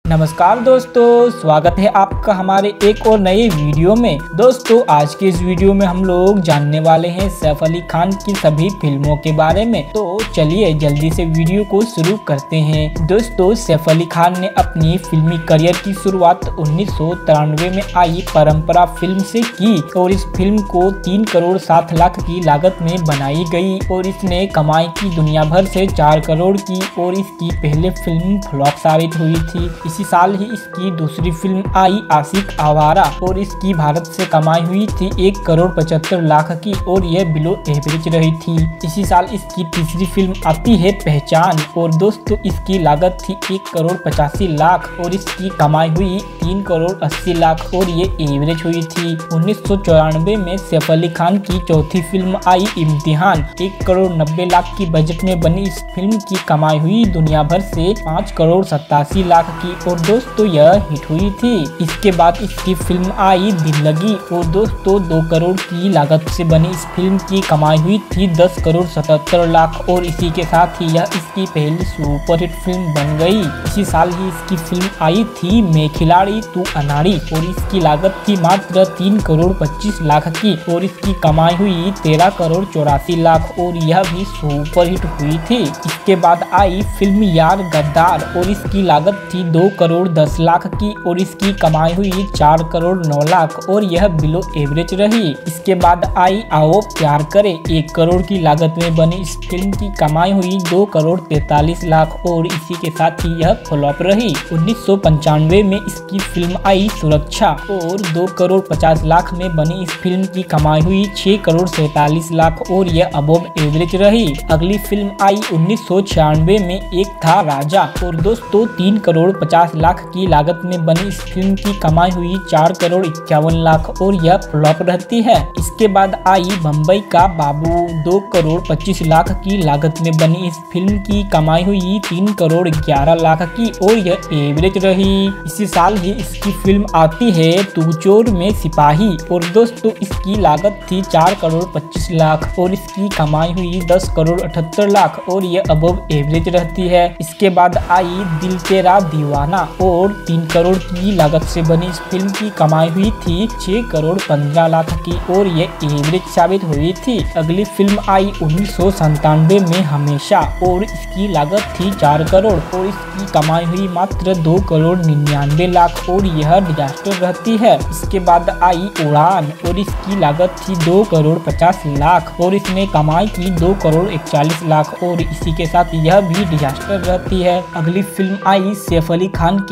नमस्कार दोस्तों, स्वागत है आपका हमारे एक और नए वीडियो में। दोस्तों आज के इस वीडियो में हम लोग जानने वाले हैं सैफ अली खान की सभी फिल्मों के बारे में। तो चलिए जल्दी से वीडियो को शुरू करते हैं। दोस्तों सैफ अली खान ने अपनी फिल्मी करियर की शुरुआत 1993 में आई परंपरा फिल्म से की और इस फिल्म को 3 करोड़ 7 लाख की लागत में बनाई गई और इसने कमाई की दुनिया भर से 4 करोड़ की और इसकी पहले फिल्म फ्लॉप साबित हुई थी। इसी साल ही इसकी दूसरी फिल्म आई आशिक आवारा और इसकी भारत से कमाई हुई थी 1 करोड़ 75 लाख की और यह बिलो एवरेज रही थी। इसी साल इसकी तीसरी फिल्म आती है पहचान और दोस्तों इसकी लागत थी 1 करोड़ 85 लाख और इसकी कमाई हुई 3 करोड़ 80 लाख और ये एवरेज हुई थी। 1994 में सैफ अली खान की चौथी फिल्म आई इम्तिहान। 1 करोड़ 90 लाख की बजट में बनी इस फिल्म की कमाई हुई दुनिया भर से 5 करोड़ 87 लाख की और दोस्तों यह हिट हुई थी। इसके बाद इसकी फिल्म आई दिल लगी और दोस्तों 2 करोड़ की लागत से बनी इस फिल्म की कमाई हुई थी 10 करोड़ 77 लाख और इसी के साथ ही यह इसकी पहली सुपरहिट फिल्म बन गई। इसी साल ही इसकी फिल्म आई थी मैं खिलाड़ी तू अनाड़ी और इसकी लागत थी मात्र 3 करोड़ 25 लाख की और इसकी कमाई हुई 13 करोड़ 84 लाख और यह भी सुपरहिट हुई थी। इसके बाद आई फिल्म यार गद्दार और इसकी लागत थी 2 करोड़ 10 लाख की और इसकी कमाई हुई 4 करोड़ 9 लाख और यह बिलो एवरेज रही। इसके बाद आई आओ प्यार करे। 1 करोड़ की लागत में बनी इस फिल्म की कमाई हुई 2 करोड़ 43 लाख और इसी के साथ ही यह फ्लॉप रही। 1995 में इसकी फिल्म आई सुरक्षा और 2 करोड़ 50 लाख में बनी इस फिल्म की कमाई हुई 6 करोड़ 47 लाख और यह अबव एवरेज रही। अगली फिल्म आई 1996 में एक था राजा और दोस्तों 3 करोड़ 50 लाख की लागत में बनी इस फिल्म की कमाई हुई 4 करोड़ 51 लाख और यह फ्लॉप रहती है। इसके बाद आई बम्बई का बाबू। 2 करोड़ 25 लाख की लागत में बनी इस फिल्म की कमाई हुई 3 करोड़ 11 लाख की और यह एवरेज रही। इसी साल ही इसकी फिल्म आती है तू चोर में सिपाही और दोस्तों इसकी लागत थी 4 करोड़ 25 लाख और इसकी कमाई हुई 10 करोड़ 78 लाख और यह अबव एवरेज रहती है। इसके बाद आई दिल तेरा दीवाना और 3 करोड़ की लागत से बनी इस फिल्म की कमाई हुई थी 6 करोड़ 15 लाख की और ये एवरेज साबित हुई थी। अगली फिल्म आई 1997 में हमेशा और इसकी लागत थी 4 करोड़ और इसकी कमाई हुई मात्र 2 करोड़ 99 लाख और यह डिजास्टर रहती है। इसके बाद आई उड़ान और इसकी लागत थी 2 करोड़ 50 लाख और इसने कमाई की 2 करोड़ 41 लाख और इसी के साथ यह भी डिजास्टर रहती है। अगली फिल्म आई सैफ अली खान की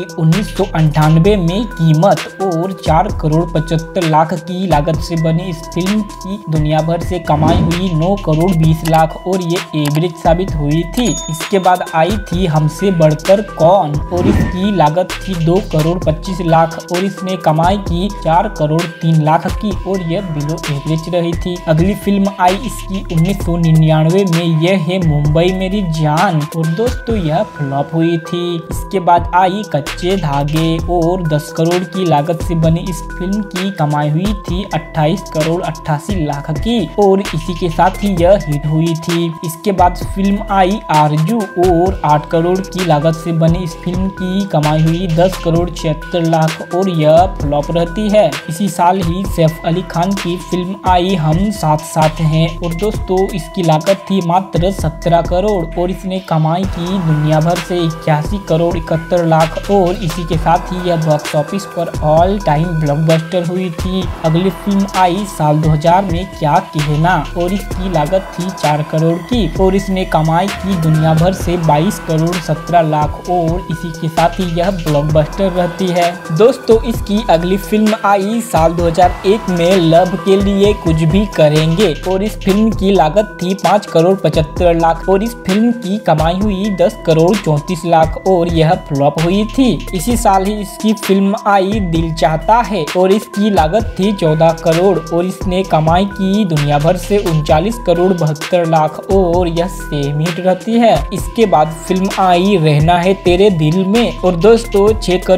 1998 में कीमत और 4 करोड़ 75 लाख की लागत से बनी इस फिल्म की दुनिया भर से कमाई हुई 9 करोड़ 20 लाख और ये एवरेज साबित हुई थी। इसके बाद आई थी हमसे बढ़कर कौन और इसकी लागत थी 2 करोड़ 25 लाख और इसने कमाई की 4 करोड़ 3 लाख की और यह बिलो एवरेज रही थी। अगली फिल्म आई इसकी 1999 में यह है मुंबई मेरी जान और दोस्तों यह फ्लॉप हुई थी। इसके बाद आई कच्चे धागे और 10 करोड़ की लागत से बनी इस फिल्म की कमाई हुई थी 28 करोड़ 88 लाख की और इसी के साथ ही यह हिट हुई थी। इसके बाद फिल्म आई आरजू और 8 करोड़ की लागत से बनी इस फिल्म की कमाई हुई 10 करोड़ 76 लाख और यह फ्लॉप रहती है। इसी साल ही सैफ अली खान की फिल्म आई हम साथ साथ हैं और दोस्तों इसकी लागत थी मात्र 17 करोड़ और इसने कमाई की दुनिया भर से 81 करोड़ 71 लाख और इसी के साथ ही यह बॉक्स ऑफिस पर ऑल टाइम ब्लॉकबस्टर हुई थी। अगली फिल्म आई साल 2000 में क्या कहना और इसकी लागत थी 4 करोड़ की और इसने कमाई की दुनिया भर से 22 करोड़ 17 लाख और इसी के साथ ही यह ब्लॉकबस्टर रहती है। दोस्तों इसकी अगली फिल्म आई साल 2001 में लव के लिए कुछ भी करेंगे और इस फिल्म की लागत थी 5 करोड़ 75 लाख और इस फिल्म की कमाई हुई 10 करोड़ 34 लाख और यह फ्लॉप हुई थी। इसी साल ही इसकी फिल्म आई दिल चाहता है और इसकी लागत थी 14 करोड़ और इसने कमाई की दुनिया भर से 39 करोड़ 72 लाख और यह सेम हिट रहती है। इसके बाद फिल्म आई रहना है तेरे दिल में और दोस्तों 6 करोड़ की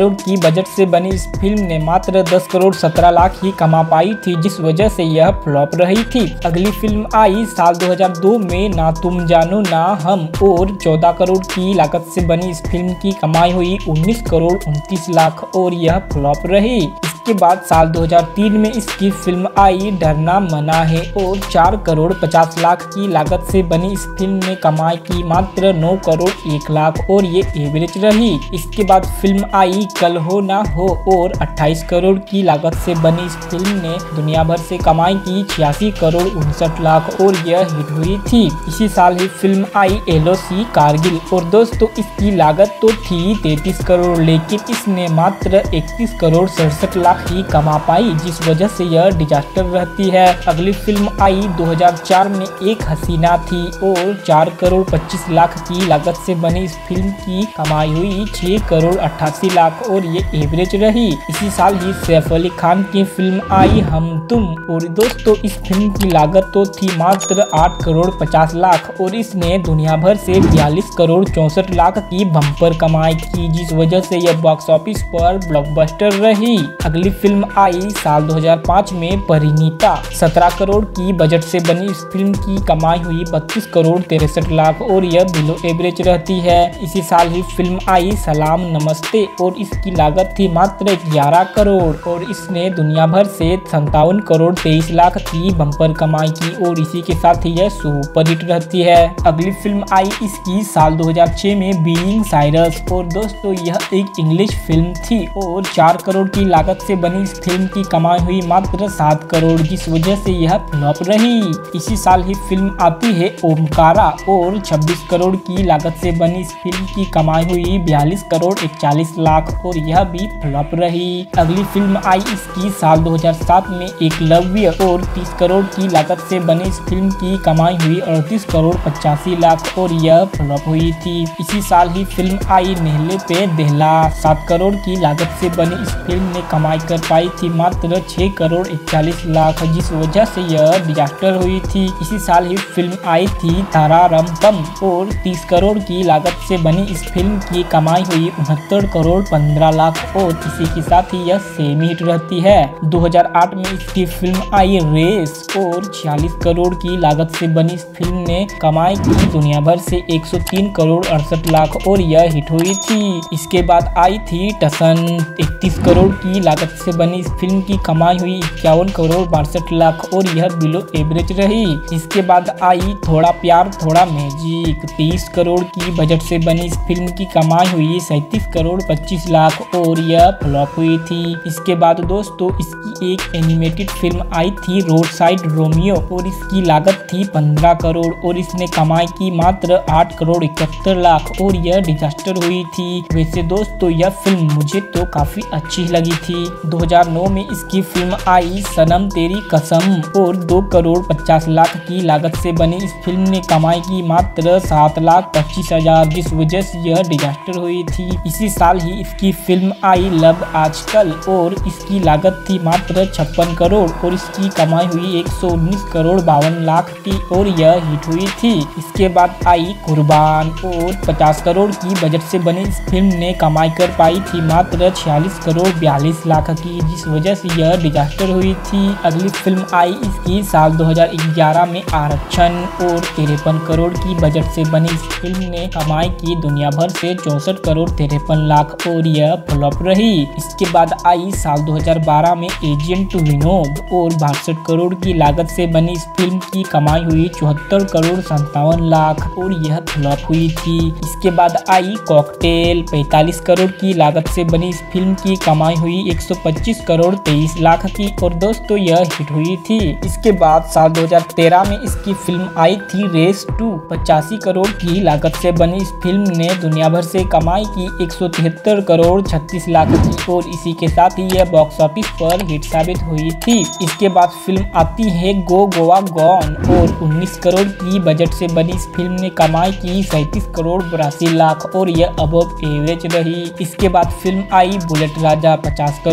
बजट से बनी इस फिल्म ने मात्र 10 करोड़ 17 लाख ही कमा पाई थी, जिस वजह से यह फ्लॉप रही थी। अगली फिल्म आई साल 2002 में ना तुम जानो ना हम, और 14 करोड़ की लागत से बनी इस फिल्म की कमाई हुई 19 करोड़ 29 लाख और यह फ्लॉप रही। इसके बाद साल 2003 में इसकी फिल्म आई डरना मना है, और 4 करोड़ 50 लाख की लागत से बनी इस फिल्म ने कमाई की मात्र 9 करोड़ 1 लाख और ये एवरेज रही। इसके बाद फिल्म आई कल हो ना हो, और 28 करोड़ की लागत से बनी इस फिल्म ने दुनिया भर से कमाई की 86 करोड़ 59 लाख और यह हिट हुई थी। इसी साल ही फिल्म आई LOC कारगिल, और दोस्तों इसकी लागत तो थी 33 करोड़, लेकिन इसने मात्र 31 करोड़ 67 लाख ही कमा पाई, जिस वजह से यह डिजास्टर रहती है। अगली फिल्म आई 2004 में एक हसीना थी, और 4 करोड़ 25 लाख की लागत से बनी इस फिल्म की कमाई हुई 6 करोड़ 88 लाख और ये एवरेज रही। इसी साल ही सैफ अली खान की फिल्म आई हम तुम, और दोस्तों इस फिल्म की लागत तो थी मात्र 8 करोड़ 50 लाख और इसने दुनिया भर से 42 करोड़ 64 लाख की बम्पर कमाई की, जिस वजह से यह बॉक्स ऑफिस पर ब्लॉकबस्टर रही। अगली फिल्म आई साल 2005 में परिणीता, 17 करोड़ की बजट से बनी इस फिल्म की कमाई हुई 32 करोड़ 63 लाख और यह बिलो एवरेज रहती है। इसी साल ही फिल्म आई सलाम नमस्ते, और इसकी लागत थी मात्र 11 करोड़ और इसने दुनिया भर से 57 करोड़ 23 लाख की बम्पर कमाई की, और इसी के साथ ही यह सुपरहिट रहती है। अगली फिल्म आई इसकी साल 2006 में बीइंग साइरस, और दोस्तों यह एक इंग्लिश फिल्म थी और 4 करोड़ की लागत से बनी इस फिल्म की कमाई हुई मात्र 7 करोड़, जिस वजह से यह फ्लॉप रही। इसी साल ही फिल्म आती है ओमकारा, और 26 करोड़ की लागत से बनी इस फिल्म की कमाई हुई 42 करोड़ 41 लाख और यह भी फ्लॉप रही। अगली फिल्म आई इसकी साल 2007 में एकलव्य, और 30 करोड़ की लागत से बनी इस फिल्म की कमाई हुई 38 करोड़ 85 लाख और यह फ्लॉप हुई थी। इसी साल ही फिल्म आई नेहले पे दहला, 7 करोड़ की लागत से बनी इस फिल्म ने कमाई कर पाई थी मात्र 6 करोड़ 41 लाख, जिस वजह से यह डिजास्टर हुई थी। इसी साल ही फिल्म आई थी तारारम पम, और 30 करोड़ की लागत से बनी इस फिल्म की कमाई हुई 69 करोड़ 15 लाख और इसी के साथ ही यह सेमी हिट रहती है। 2008 में इसकी फिल्म आई रेस, और 46 करोड़ की लागत से बनी इस फिल्म ने कमाई की दुनिया भर से 103 करोड़ 68 लाख और यह हिट हुई थी। इसके बाद आई थी टसन, 31 करोड़ की लागत से बनी इस फिल्म की कमाई हुई 51 करोड़ 62 लाख और यह बिलो एवरेज रही। इसके बाद आई थोड़ा प्यार थोड़ा मैजिक, 30 करोड़ की बजट से बनी इस फिल्म की कमाई हुई 37 करोड़ 25 लाख और यह फ्लॉप हुई थी। इसके बाद दोस्तों इसकी एक एनिमेटेड फिल्म आई थी रोड साइड रोमियो, और इसकी लागत थी 15 करोड़ और इसने कमाई की मात्र 8 करोड़ 71 लाख और यह डिजास्टर हुई थी। वैसे दोस्तों यह फिल्म मुझे तो काफी अच्छी लगी थी। 2009 में इसकी फिल्म आई सनम तेरी कसम, और 2 करोड़ 50 लाख की लागत से बनी इस फिल्म ने कमाई की मात्र 7 लाख 25 हजार, जिस वजह से यह डिजास्टर हुई थी। इसी साल ही इसकी फिल्म आई लव आजकल, और इसकी लागत थी मात्र 56 करोड़ और इसकी कमाई हुई 119 करोड़ 52 लाख की और यह हिट हुई थी। इसके बाद आई कुर्बान, और 50 करोड़ की बजट से बनी इस फिल्म ने कमाई कर पाई थी मात्र 46 करोड़ 42 लाख की, जिस वजह से यह डिजास्टर हुई थी। अगली फिल्म आई इसकी साल 2011 में आरक्षण, और 53 करोड़ की बजट से बनी इस फिल्म ने कमाई की दुनिया भर से 64 करोड़ 53 लाख और यह फ्लॉप रही। इसके बाद आई साल 2012 में एजेंट विनोद, और 62 करोड़ की लागत से बनी इस फिल्म की कमाई हुई 74 करोड़ 57 लाख और यह फ्लॉप हुई थी। इसके बाद आई कॉकटेल, 45 करोड़ की लागत से बनी इस फिल्म की कमाई हुई 125 करोड़ 23 लाख की और दोस्तों यह हिट हुई थी। इसके बाद साल 2013 में इसकी फिल्म आई थी रेस 2, 85 करोड़ की लागत से बनी इस फिल्म ने दुनिया भर से कमाई की 173 करोड़ 36 लाख की और इसी के साथ ही यह बॉक्स ऑफिस पर हिट साबित हुई थी। इसके बाद फिल्म आती है गो गोवा गॉन, और 19 करोड़ की बजट से बनी इस फिल्म ने कमाई की 37 करोड़ 82 लाख और यह अबव एवरेज रही। इसके बाद फिल्म आई बुलेट राजा, 50 करोड़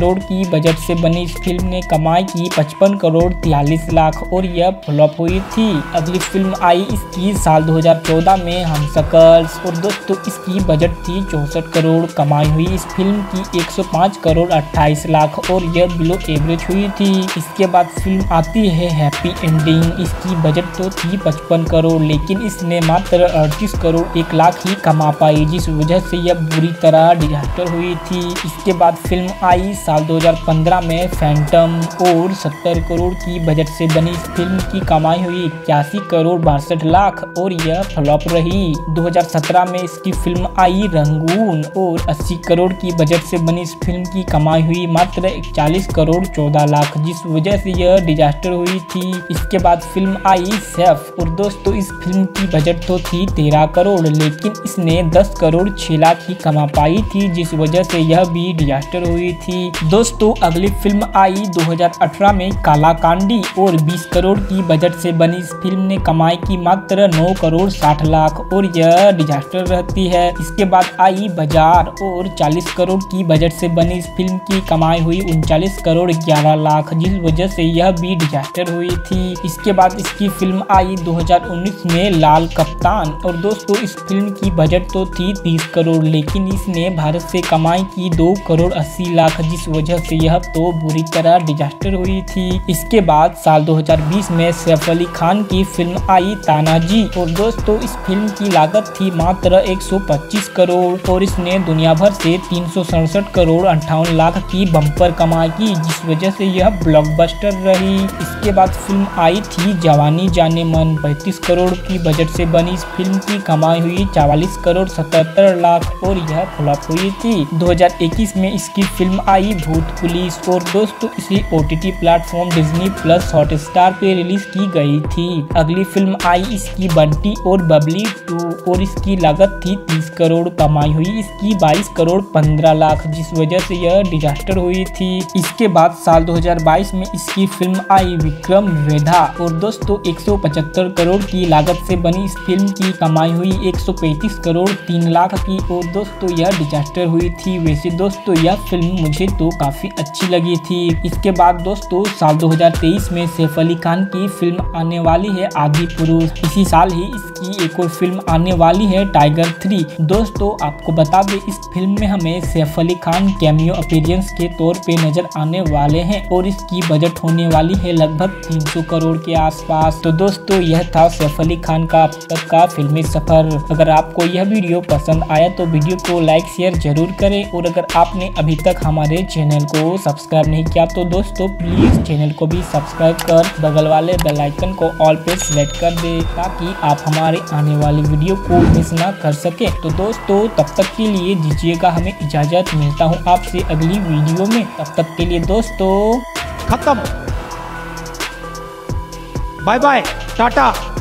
करोड़ की बजट से बनी इस फिल्म ने कमाई की 55 करोड़ 43 लाख और यह फ्लॉप हुई थी। अगली फिल्म आई इसकी साल 2014 में हमशक्ल्स और दोस्तों इसकी बजट थी 64 करोड़, कमाई हुई इस फिल्म की 105 करोड़ 28 लाख और यह बिलो एवरेज हुई थी। इसके बाद फिल्म आती है हैप्पी एंडिंग। इसकी बजट तो थी 55 करोड़ लेकिन इसने मात्र 38 करोड़ 1 लाख ही कमा पाई, जिस वजह से यह बुरी तरह डिजास्टर हुई थी। इसके बाद फिल्म आई साल 2015 में फैंटम और 70 करोड़ की बजट से बनी इस फिल्म की कमाई हुई 81 करोड़ 62 लाख और यह फ्लॉप रही। 2017 में इसकी फिल्म आई रंगून और 80 करोड़ की बजट से बनी इस फिल्म की कमाई हुई मात्र 41 करोड़ 14 लाख, जिस वजह से यह डिजास्टर हुई थी। इसके बाद फिल्म आई सेफ और दोस्तों इस फिल्म की बजट तो थी 13 करोड़ लेकिन इसने 10 करोड़ 6 लाख ही कमा पाई थी, जिस वजह से यह भी डिजास्टर हुई थी। दोस्तों अगली फिल्म आई 2018 में काला कांडी और 20 करोड़ की बजट से बनी इस फिल्म ने कमाई की मात्र 9 करोड़ 60 लाख और यह डिजास्टर रहती है। इसके बाद आई बाजार और 40 करोड़ की बजट से बनी इस फिल्म की कमाई हुई 39 करोड़ 11 लाख, जिस वजह से यह भी डिजास्टर हुई थी। इसके बाद इसकी फिल्म आई 2019 में लाल कप्तान और दोस्तों इस फिल्म की बजट तो थी 30 करोड़ लेकिन इसने भारत से कमाई की 2 करोड़ 80 लाख, जिस वजह से यह तो बुरी तरह डिजास्टर हुई थी। इसके बाद साल 2020 में सैफ अली खान की फिल्म आई तानाजी और दोस्तों इस फिल्म की लागत थी मात्र 125 करोड़ और इसने दुनिया भर से 367 करोड़ 58 लाख की बम्पर कमाई की, जिस वजह से यह ब्लॉकबस्टर रही। इसके बाद फिल्म आई थी जवानी जाने मन। 35 करोड़ की बजट से बनी इस फिल्म की कमाई हुई 44 करोड़ 77 लाख और यह फ्लॉप हुई थी। 2021 में इसकी फिल्म आई भूत पुलिस और दोस्तों इसी OTT platform Disney plus Hotstar पे रिलीज की गई थी। अगली फिल्म आई इसकी बंटी और बबली 2 और इसकी लागत थी 30 करोड़, कमाई हुई इसकी 22 करोड़ 15 लाख, जिस वजह से यह डिजास्टर हुई थी। इसके बाद साल 2022 में इसकी फिल्म आई विक्रम वेधा और दोस्तों 175 करोड़ की लागत से बनी इस फिल्म की कमाई हुई 135 करोड़ 3 लाख की और दोस्तों यह डिजास्टर हुई थी। वैसे दोस्तों यह फिल्म मुझे तो काफी अच्छी लगी थी। इसके बाद दोस्तों साल 2023 में सैफ अली खान की फिल्म आने वाली है आदि पुरुष। इसी साल ही इसकी एक और फिल्म आने वाली है टाइगर 3। दोस्तों आपको बता दें इस फिल्म में हमें सैफ अली खान कैमियो अपीयरेंस के तौर पे नजर आने वाले हैं और इसकी बजट होने वाली है लगभग 300 करोड़ के आसपास। तो दोस्तों यह था सैफ अली खान का अब तक का फिल्मी सफर। अगर आपको यह वीडियो पसंद आया तो वीडियो को लाइक शेयर जरूर करें और अगर आपने अभी तक हमारे चैनल को सब्सक्राइब नहीं किया तो दोस्तों प्लीज चैनल को भी सब्सक्राइब कर बगल वाले बेल आइकन को ऑल पे सिलेक्ट कर दे ताकि आप हमारे आने वाली वीडियो को मिस ना कर सके। तो दोस्तों तब तक के लिए दीजिएगा हमें इजाजत, मिलता हूँ आपसे अगली वीडियो में। तब तक के लिए दोस्तों खत्म, बाय बाय, टाटा।